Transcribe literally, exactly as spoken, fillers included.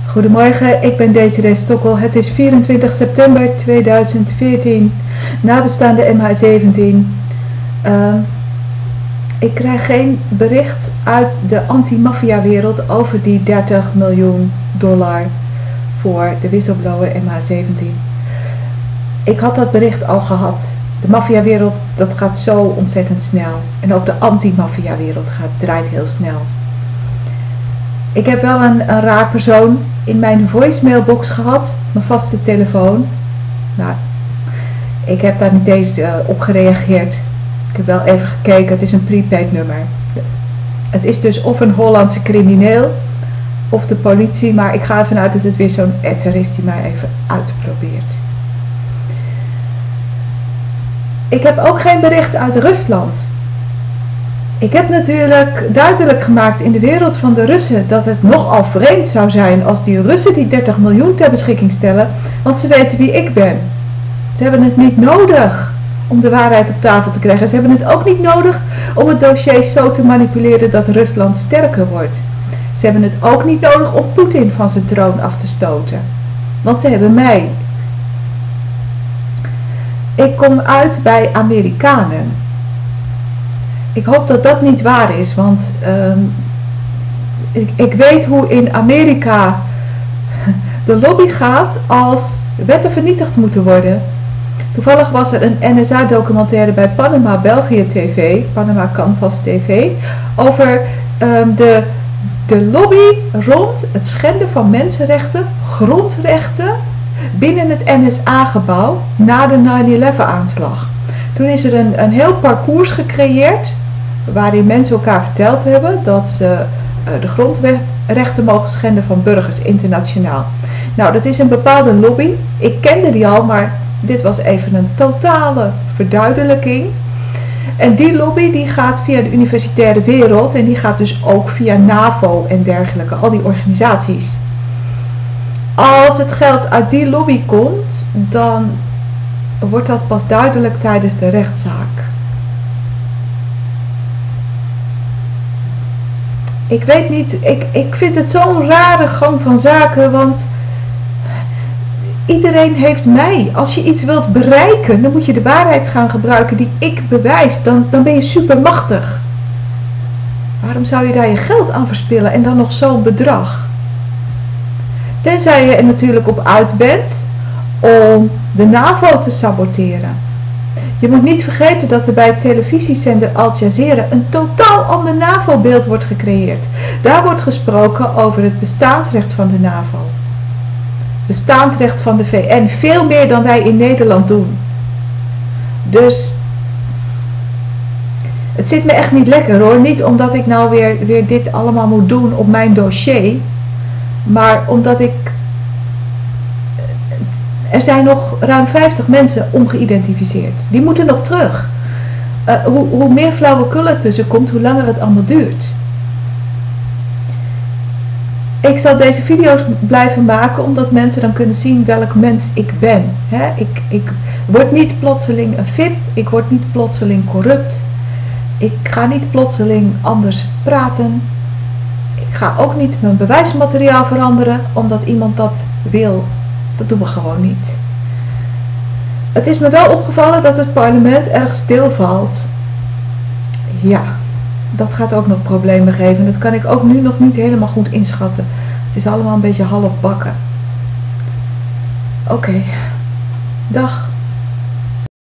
Goedemorgen, ik ben Desiree Stokkel. Het is vierentwintig september tweeduizend veertien, nabestaande M H zeventien. Uh, ik krijg geen bericht uit de anti-maffia-wereld over die dertig miljoen dollar voor de whistleblower M H zeventien. Ik had dat bericht al gehad. De maffia-wereld, dat gaat zo ontzettend snel. En ook de anti-maffia-wereld gaat, draait heel snel. Ik heb wel een, een raar persoon in mijn voicemailbox gehad, mijn vaste telefoon. Nou, ik heb daar niet eens uh, op gereageerd. Ik heb wel even gekeken, het is een prepaid nummer. Het is dus of een Hollandse crimineel of de politie, maar ik ga ervan uit dat het weer zo'n etter is die mij even uitprobeert. Ik heb ook geen bericht uit Rusland. Ik heb natuurlijk duidelijk gemaakt in de wereld van de Russen dat het nogal vreemd zou zijn als die Russen die dertig miljoen ter beschikking stellen, want ze weten wie ik ben. Ze hebben het niet nodig om de waarheid op tafel te krijgen. Ze hebben het ook niet nodig om het dossier zo te manipuleren dat Rusland sterker wordt. Ze hebben het ook niet nodig om Poetin van zijn troon af te stoten, want ze hebben mij. Ik kom uit bij Amerikanen. Ik hoop dat dat niet waar is, want um, ik, ik weet hoe in Amerika de lobby gaat als wetten vernietigd moeten worden. Toevallig was er een N S A-documentaire bij Panama België T V, Panama Canvas T V, over um, de, de lobby rond het schenden van mensenrechten, grondrechten, binnen het N S A-gebouw na de nine eleven aanslag. Toen is er een, een heel parcours gecreëerd waarin mensen elkaar verteld hebben dat ze uh, de grondrechten mogen schenden van burgers internationaal. Nou, dat is een bepaalde lobby. Ik kende die al, maar dit was even een totale verduidelijking. En die lobby die gaat via de universitaire wereld en die gaat dus ook via NAVO en dergelijke, al die organisaties. Als het geld uit die lobby komt, dan wordt dat pas duidelijk tijdens de rechtszaak. Ik weet niet, ik, ik vind het zo'n rare gang van zaken, want iedereen heeft mij. Als je iets wilt bereiken, dan moet je de waarheid gaan gebruiken die ik bewijs. Dan, dan ben je supermachtig. Waarom zou je daar je geld aan verspillen en dan nog zo'n bedrag? Tenzij je er natuurlijk op uit bent om de NAVO te saboteren. Je moet niet vergeten dat er bij televisiezender Al Jazeera een totaal ander NAVO-beeld wordt gecreëerd. Daar wordt gesproken over het bestaansrecht van de NAVO. Bestaansrecht van de V N, veel meer dan wij in Nederland doen. Dus het zit me echt niet lekker hoor. Niet omdat ik nou weer, weer dit allemaal moet doen op mijn dossier. Maar omdat ik... Er zijn nog ruim vijftig mensen ongeïdentificeerd. Die moeten nog terug. Uh, hoe, hoe meer flauwekul er tussen komt, hoe langer het allemaal duurt. Ik zal deze video's blijven maken, omdat mensen dan kunnen zien welk mens ik ben. He, ik, ik word niet plotseling een V I P. Ik word niet plotseling corrupt. Ik ga niet plotseling anders praten. Ik ga ook niet mijn bewijsmateriaal veranderen, omdat iemand dat wil. Dat doen we gewoon niet. Het is me wel opgevallen dat het parlement erg stilvalt. Ja, dat gaat ook nog problemen geven. Dat kan ik ook nu nog niet helemaal goed inschatten. Het is allemaal een beetje half bakken. Oké, dag.